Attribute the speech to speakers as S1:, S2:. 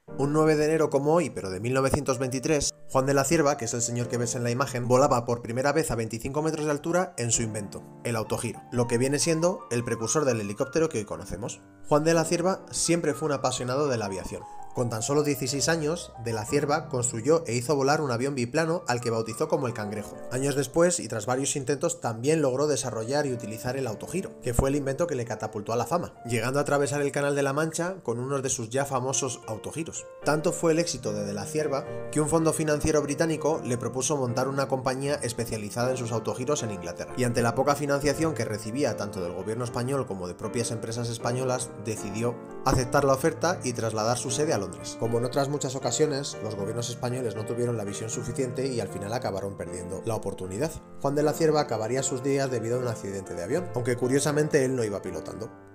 S1: Un 9 de enero como hoy, pero de 1923, Juan de la Cierva, que es el señor que ves en la imagen, volaba por primera vez a 25 metros de altura en su invento, el autogiro, lo que viene siendo el precursor del helicóptero que hoy conocemos. Juan de la Cierva siempre fue un apasionado de la aviación. Con tan solo 16 años, de la Cierva construyó e hizo volar un avión biplano al que bautizó como el Cangrejo. Años después, y tras varios intentos, también logró desarrollar y utilizar el autogiro, que fue el invento que le catapultó a la fama, llegando a atravesar el Canal de la Mancha con uno de sus ya famosos autogiros. Tanto fue el éxito de la Cierva que un fondo financiero británico le propuso montar una compañía especializada en sus autogiros en Inglaterra. Y ante la poca financiación que recibía tanto del gobierno español como de propias empresas españolas, decidió aceptar la oferta y trasladar su sede a Londres. Como en otras muchas ocasiones, los gobiernos españoles no tuvieron la visión suficiente y al final acabaron perdiendo la oportunidad. Juan de la Cierva acabaría sus días debido a un accidente de avión, aunque curiosamente él no iba pilotando.